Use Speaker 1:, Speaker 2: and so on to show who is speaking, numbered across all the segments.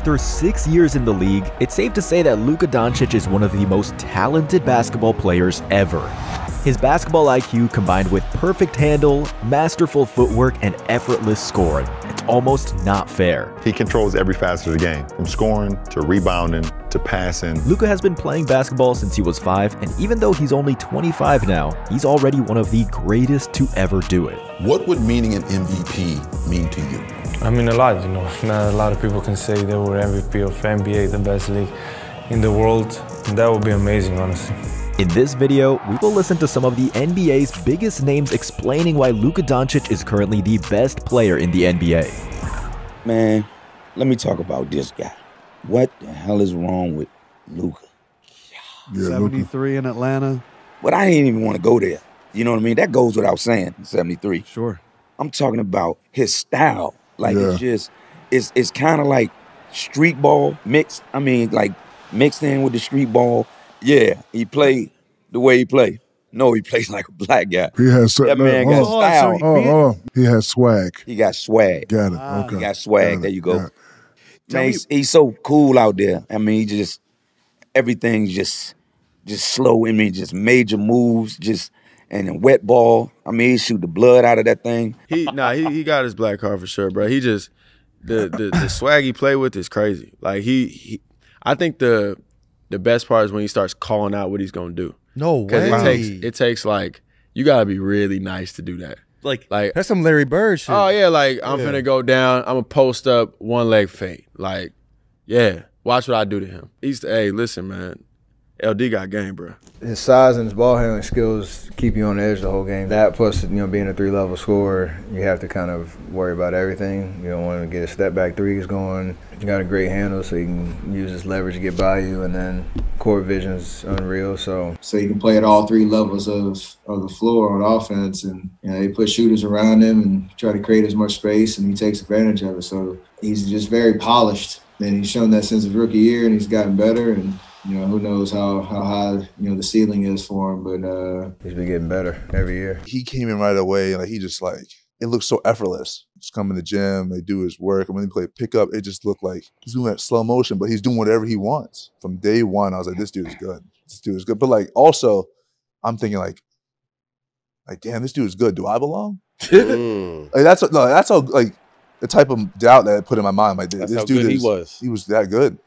Speaker 1: After 6 years in the league, it's safe to say that Luka Doncic is one of the most talented basketball players ever. His basketball IQ combined with perfect handle, masterful footwork, and effortless scoring. It's almost not fair.
Speaker 2: He controls every facet of the game, from scoring to rebounding to passing.
Speaker 1: Luka has been playing basketball since he was 5, and even though he's only 25 now, he's already one of the greatest to ever do it.
Speaker 3: What would meaning an MVP mean to you?
Speaker 4: I mean a lot, you know. Not a lot of people can say they were MVP of NBA, the best league in the world. And that would be amazing, honestly.
Speaker 1: In this video, we will listen to some of the NBA's biggest names explaining why Luka Doncic is currently the best player in the NBA.
Speaker 5: Man, let me talk about this guy. What the hell is wrong with Luka?
Speaker 6: Yeah, 73 in Atlanta.
Speaker 5: But I didn't even want to go there. You know what I mean? That goes without saying, 73.
Speaker 6: Sure.
Speaker 5: I'm talking about his style. Like, it's just, it's kind of like street ball mixed. I mean, like, mixed in with the street ball. Yeah, he played the way he played. No, he plays like a black guy.
Speaker 7: He has
Speaker 5: that man got style.
Speaker 7: He has swag.
Speaker 5: He got swag.
Speaker 7: Got it. Okay.
Speaker 5: He got swag. There you go. Man, he's so cool out there. I mean, he just everything's just slow. I mean, just major moves, and then wet ball. I mean, he shoot the blood out of that thing.
Speaker 8: He got his black card for sure, bro. He just the swag he play with is crazy. Like I think the best part is when he starts calling out what he's gonna do.
Speaker 9: No way.
Speaker 8: Because it takes like, you gotta be really nice to do that.
Speaker 9: Like that's some Larry Bird shit.
Speaker 8: Oh yeah, like I'm finna go down, I'm gonna post up, one leg fade. Like, yeah, watch what I do to him. Hey, listen, man, LD got game, bro.
Speaker 4: His size and his ball handling skills keep you on the edge the whole game. That plus, you know, being a 3-level scorer, you have to kind of worry about everything. You don't want to get a step back threes going. You got a great handle, so you can use his leverage to get by you, and then court vision's unreal. So
Speaker 10: you can play at all 3 levels of the floor on offense, and you know, they put shooters around him and try to create as much space, and he takes advantage of it. So he's just very polished, and he's shown that since his rookie year, and he's gotten better. And you know, who knows how high, you know, the ceiling is for him, but
Speaker 4: he's been getting better every year.
Speaker 11: He came in right away, like he just like, it looks so effortless. Just come in the gym, they do his work, and when he play pickup, it just looked like he's doing that slow motion, but he's doing whatever he wants. From day one, I was like, this dude is good. This dude is good. But like, also, I'm thinking like, damn, this dude is good. Do I belong? Like that's all, like the type of doubt that I put in my mind. Like this dude he was that good.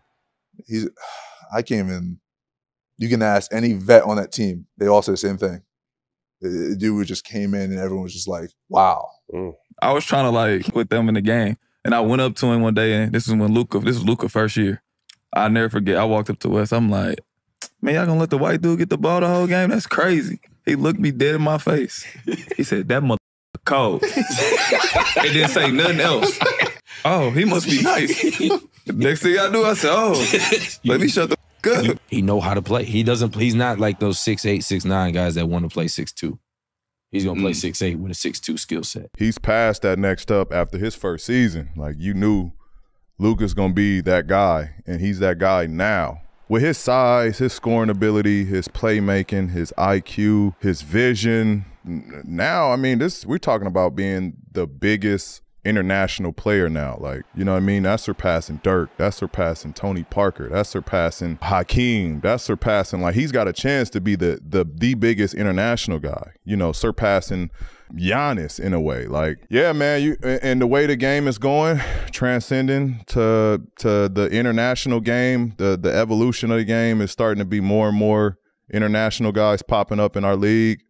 Speaker 11: I came in, you can ask any vet on that team, they all say the same thing. The dude just came in and everyone was just like, wow.
Speaker 12: I was trying to like put them in the game. And I went up to him one day, and this was Luka first year. I'll never forget, I walked up to Wes, I'm like, man, y'all gonna let the white dude get the ball the whole game? That's crazy. He looked me dead in my face. He said, that mother cold. He didn't say nothing else. Oh, he must be nice. The next thing I knew, I said, oh, let me shut the f up.
Speaker 13: He know how to play. He's not like those 6'8", 6'9" guys that want to play 6'2". He's going to play 6'8" with a 6'2" skill set.
Speaker 14: He's past that next step after his first season. Like, you knew Luka's going to be that guy, and he's that guy now. With his size, his scoring ability, his playmaking, his IQ, his vision. Now, I mean, we're talking about being the biggest international player now. Like, you know what I mean? That's surpassing Dirk. That's surpassing Tony Parker. That's surpassing Hakeem. That's surpassing, like, he's got a chance to be the biggest international guy, you know, surpassing Giannis in a way. Like, yeah, man, and the way the game is going, transcending to the international game, the evolution of the game is starting to be more and more international guys popping up in our league.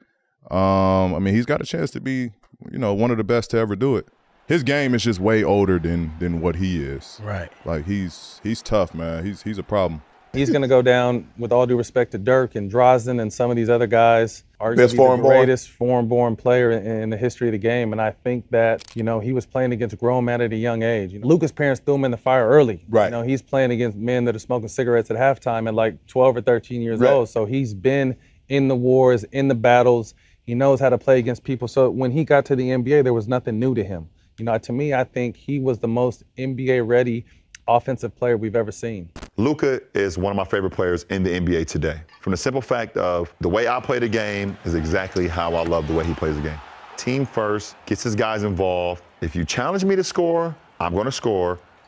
Speaker 14: I mean, he's got a chance to be, you know, one of the best to ever do it. His game is just way older than what he is.
Speaker 9: Right.
Speaker 14: Like, he's tough, man. He's a problem.
Speaker 15: He's going to go down, with all due respect to Dirk and Drozdon and some of these other guys, arguably the greatest foreign-born player in the history of the game. And I think that, you know, he was playing against grown men at a young age. You know, Luka's parents threw him in the fire early.
Speaker 9: Right.
Speaker 15: You know, he's playing against men that are smoking cigarettes at halftime at like 12 or 13 years old. So he's been in the wars, in the battles. He knows how to play against people. So when he got to the NBA, there was nothing new to him. You know, to me, I think he was the most NBA-ready offensive player we've ever seen.
Speaker 2: Luka is one of my favorite players in the NBA today. From the simple fact of the way I play the game is exactly how I love the way he plays the game. Team first, gets his guys involved. If you challenge me to score, I'm going to score.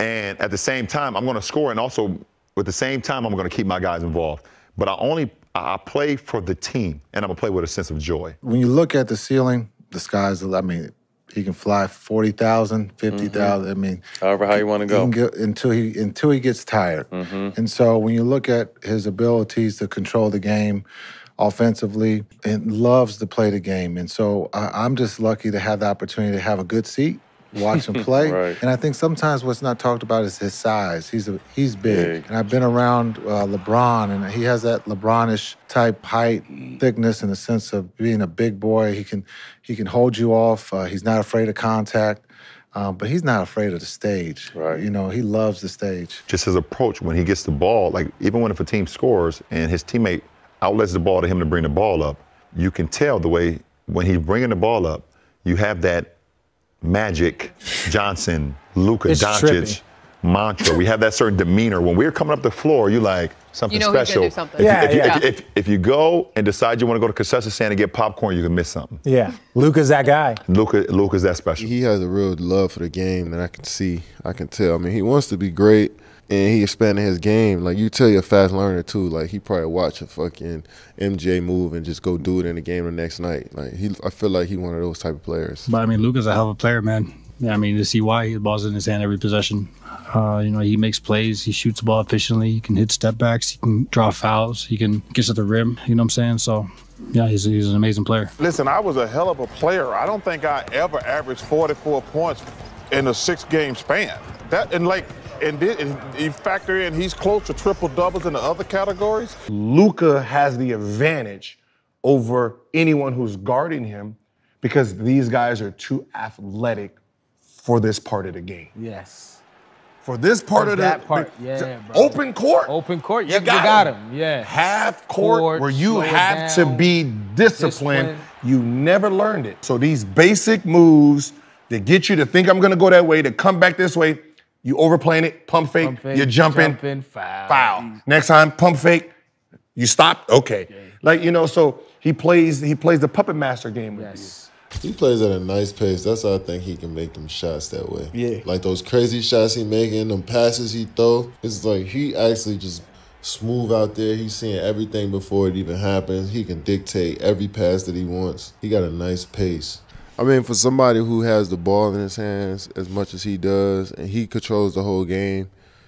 Speaker 2: And at the same time, I'm going to score, and also at the same time, I'm going to keep my guys involved. But I play for the team, and I'm going to play with a sense of joy.
Speaker 7: When you look at the ceiling, the sky's the limit. I mean, he can fly 40,000, 50,000. I mean,
Speaker 8: however high you want to go.
Speaker 7: Until he gets tired. And so when you look at his abilities to control the game offensively, and loves to play the game. And so I'm just lucky to have the opportunity to have a good seat, watch him play.
Speaker 8: Right.
Speaker 7: And I think sometimes what's not talked about is his size. He's big. And I've been around LeBron, and he has that LeBron-ish type height, thickness, in the sense of being a big boy. He can hold you off. He's not afraid of contact. But he's not afraid of the stage.
Speaker 2: Right.
Speaker 7: You know, he loves the stage.
Speaker 2: Just his approach when he gets the ball, like even if a team scores and his teammate outlets the ball to him to bring the ball up, you can tell the way when he's bringing the ball up, you have that Magic Johnson, Luka Doncic mantra. We have that certain demeanor. When we're coming up the floor, you're like, something special.
Speaker 16: He's gonna do something.
Speaker 2: If you go and decide you want to go to concession stand and get popcorn, you can miss something.
Speaker 17: Yeah, Luka's that guy.
Speaker 2: Luka's that special.
Speaker 18: He has a real love for the game that I can see. I can tell. I mean, he wants to be great, and he expanded his game. Like, you tell you're a fast learner, too. Like, he probably watch a fucking MJ move and just go do it in the game the next night. Like, I feel like he's one of those type of players.
Speaker 19: But, I mean, Luka's a hell of a player, man. Yeah, I mean, to see why he balls in his hand every possession. You know, he makes plays. He shoots the ball efficiently. He can hit step backs. He can draw fouls. He can get to the rim. You know what I'm saying? So, yeah, he's an amazing player.
Speaker 20: Listen, I was a hell of a player. I don't think I ever averaged 44 points in a 6-game span. And you factor in he's close to triple doubles in the other categories.
Speaker 21: Luka has the advantage over anyone who's guarding him because these guys are too athletic for this part of the game.
Speaker 17: Yes.
Speaker 21: For this part of
Speaker 17: that part, yeah, bro.
Speaker 21: Open court.
Speaker 17: Open court, you got him. Yeah.
Speaker 21: Half court where you have to be disciplined. You never learned it. So these basic moves that get you to think I'm gonna go that way, to come back this way, you overplaying it, pump fake, you're jumping, foul. Next time, pump fake, you stop, okay. Like, you know, so he plays the puppet master game with you.
Speaker 18: He plays at a nice pace. That's how I think he can make them shots that way.
Speaker 21: Yeah.
Speaker 18: Like those crazy shots he making, them passes he throw, it's like he actually just smooth out there. He's seeing everything before it even happens. He can dictate every pass that he wants. He got a nice pace. I mean, for somebody who has the ball in his hands as much as he does, and he controls the whole game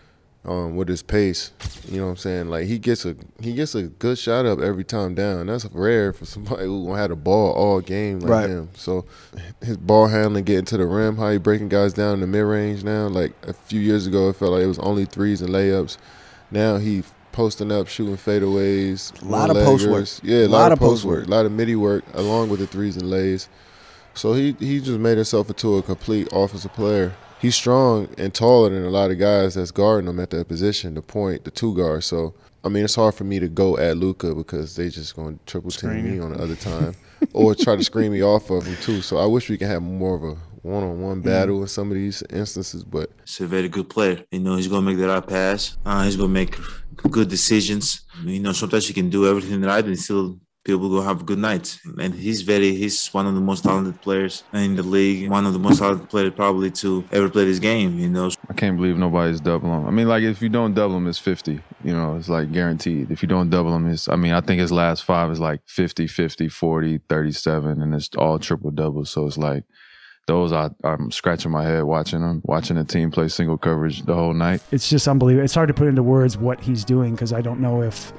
Speaker 18: with his pace, you know what I'm saying? Like, he gets a good shot up every time down. That's rare for somebody who had the ball all game like him. So his ball handling, getting to the rim, how he breaking guys down in the mid-range now. Like, a few years ago, it felt like it was only threes and layups. Now he posting up, shooting fadeaways.
Speaker 21: A lot of post work.
Speaker 18: Yeah, a lot of post work. A lot of midi work along with the threes and lays. So he just made himself into a complete offensive player. He's strong and taller than a lot of guys that's guarding him at that position, the point, the two guard. So, I mean, it's hard for me to go at Luka because they just going to triple team me on the other time or try to screen me off of him too. So I wish we could have more of a one-on-one battle in some of these instances, but
Speaker 22: he's a very good player. You know, he's going to make the right pass. He's going to make good decisions. You know, sometimes he can do everything right and still people go have a good night. And he's one of the most talented players in the league, one of the most talented players probably to ever play this game, you know.
Speaker 23: I can't believe nobody's doubling him. I mean, like, if you don't double him, it's 50. You know, it's like guaranteed. If you don't double him, I think his last 5 is like 50, 50, 40, 37, and it's all triple doubles. So it's like, those I'm scratching my head watching them, watching the team play single coverage the whole night.
Speaker 24: It's just unbelievable. It's hard to put into words what he's doing because I don't know if,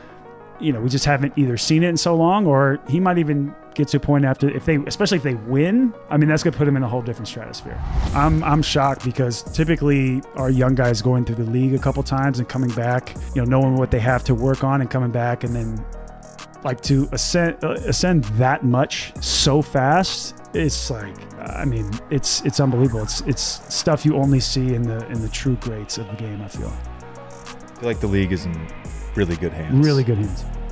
Speaker 24: you know, we just haven't either seen it in so long, or he might even get to a point after, especially if they win, I mean, that's going to put him in a whole different stratosphere. I'm shocked because typically our young guys going through the league a couple times and coming back, you know, knowing what they have to work on and coming back, and then like to ascend that much so fast, it's like, I mean, it's unbelievable. It's stuff you only see in the true greats of the game, I feel.
Speaker 1: I feel like the league is in really good hands.
Speaker 24: Really good hands.